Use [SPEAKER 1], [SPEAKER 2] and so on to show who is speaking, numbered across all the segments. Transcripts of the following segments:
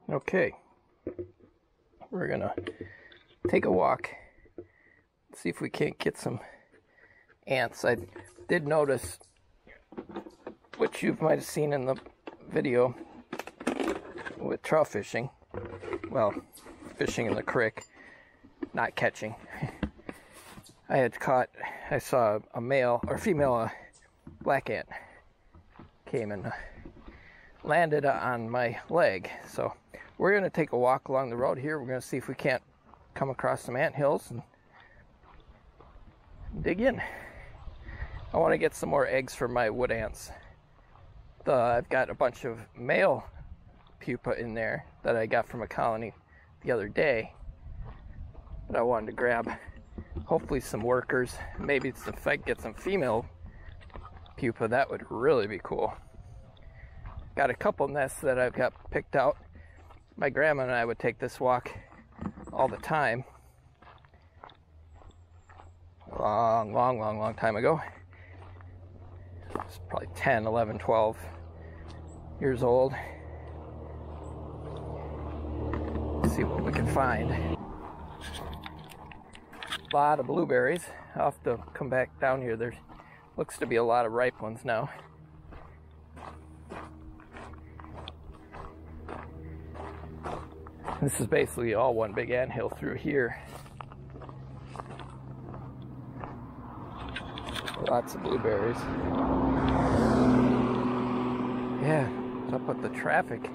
[SPEAKER 1] Okay, we're gonna take a walk, see if we can't get some ants. I did notice, which you might have seen in the video with trout fishing, well, fishing in the creek, not catching. I saw a male or female black ant came and landed on my leg. So we're going to take a walk along the road here. We're going to see if we can't come across some ant hills and dig in. I want to get some more eggs for my wood ants. I've got a bunch of male pupa in there that I got from a colony the other day, but I wanted to grab hopefully some workers. Maybe if I get some female pupa, that would really be cool. Got a couple nests that I've got picked out. My grandma and I would take this walk all the time. Long time ago. I was probably 10, 11, 12 years old. Let's see what we can find. A lot of blueberries. I'll have to come back down here. There looks to be a lot of ripe ones now. This is basically all one big anthill through here. Lots of blueberries. Yeah, what's up with the traffic?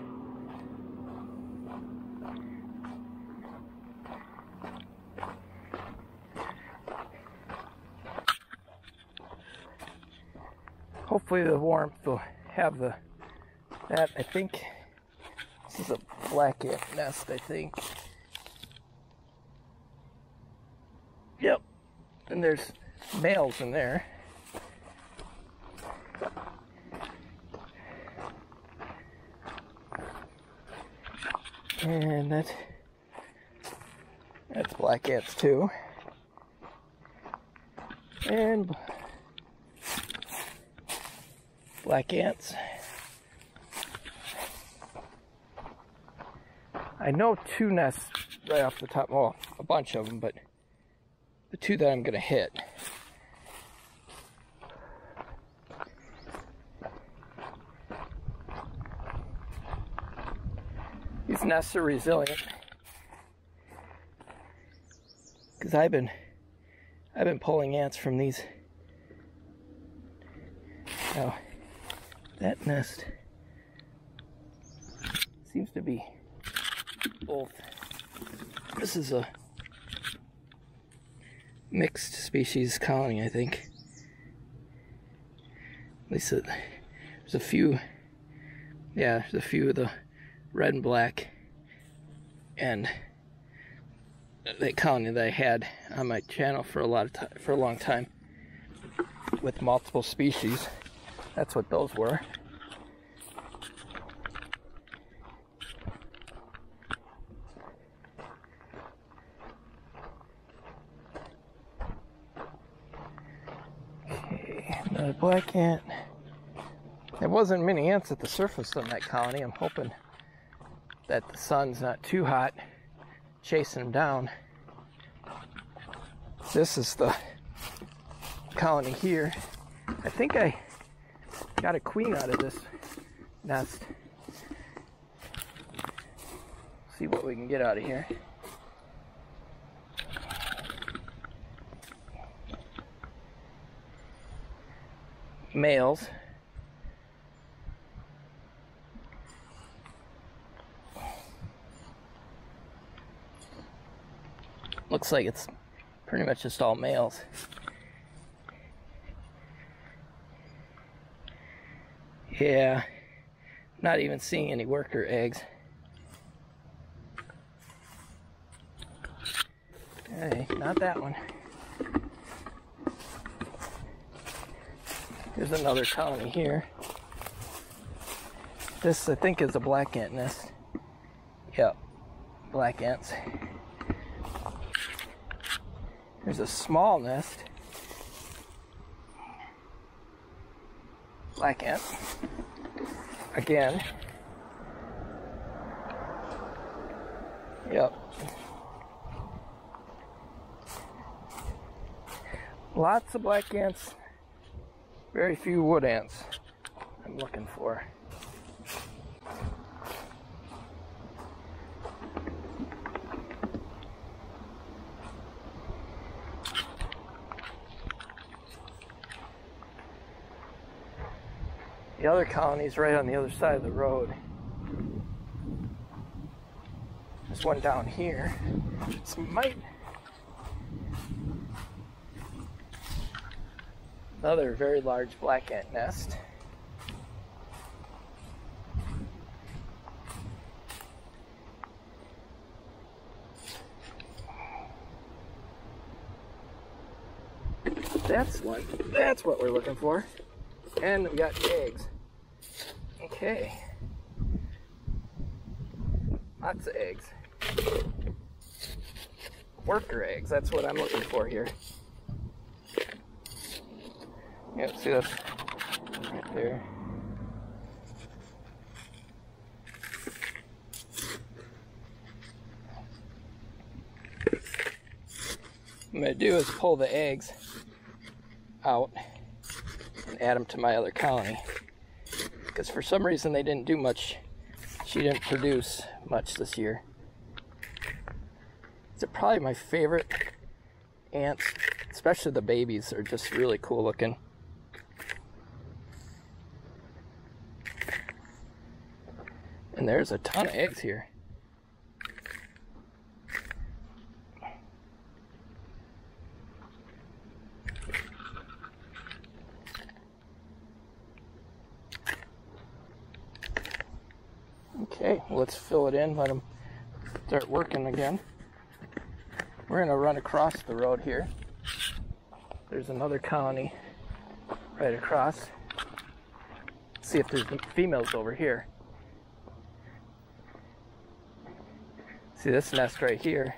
[SPEAKER 1] Hopefully the warmth will have that. I think this is a black ant nest, I think. Yep. And there's males in there. And that's black ants too. And black ants. I know two nests right off the top, well, a bunch of them, but the two that I'm gonna hit. These nests are resilient because I've been pulling ants from these. Now, that nest seems to be both. This is a mixed species colony, I think. At least there's a few. Yeah, there's a few of the red and black, and that colony that I had on my channel for a long time with multiple species. That's what those were. Okay, another black ant. There wasn't many ants at the surface on that colony. I'm hoping that the sun's not too hot chasing them down. This is the colony here. I think I got a queen out of this nest. See what we can get out of here. Males. Looks like it's pretty much just all males. Yeah, not even seeing any worker eggs. Okay, not that one. Here's another colony here. This, I think, is a black ant nest. Yep, black ants. There's a small nest. Black ant. Again. Yep. Lots of black ants, very few wood ants I'm looking for. The other colony's right on the other side of the road. There's one down here. This might... Another very large black ant nest. That's one. That's what we're looking for. And we got eggs. Okay. Lots of eggs. Worker eggs, that's what I'm looking for here. Yeah, see this? Right there. What I'm going to do is pull the eggs out and add them to my other colony. Because for some reason they didn't do much. She didn't produce much this year. These are probably my favorite ants, especially the babies are just really cool looking. And there's a ton of eggs here. Okay, well, let's fill it in, let them start working again. We're going to run across the road here. There's another colony right across. See if there's females over here. See this nest right here.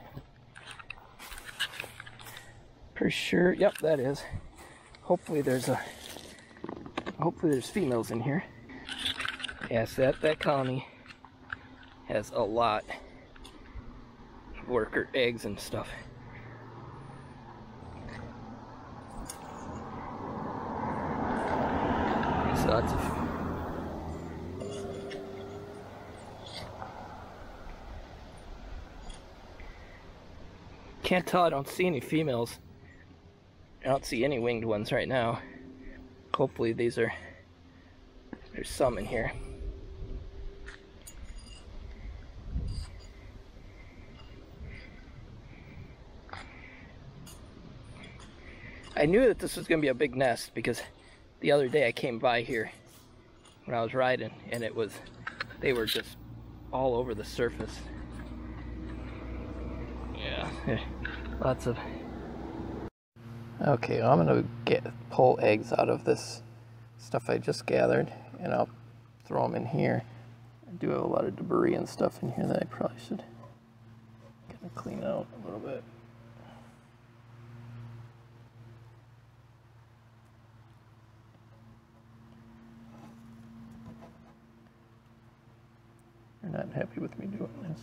[SPEAKER 1] Pretty sure, yep, that is. Hopefully there's females in here. Yes, that colony has a lot of worker eggs and stuff. So lots of... Can't tell, I don't see any females. I don't see any winged ones right now. Hopefully there's some in here. I knew that this was going to be a big nest because the other day I came by here when I was riding and they were just all over the surface. Yeah, lots of... Okay, I'm going to pull eggs out of this stuff I just gathered and I'll throw them in here. I do have a lot of debris and stuff in here that I probably should clean out a little bit. They're not happy with me doing this.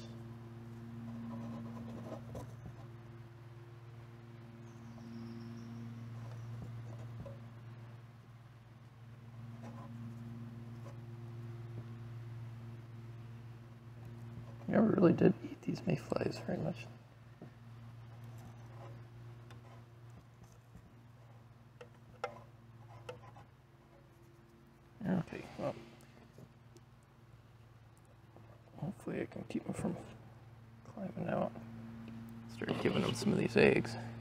[SPEAKER 1] I never really did eat these mayflies very much. Okay, well, hopefully I can keep them from climbing out. Start giving them some of these eggs.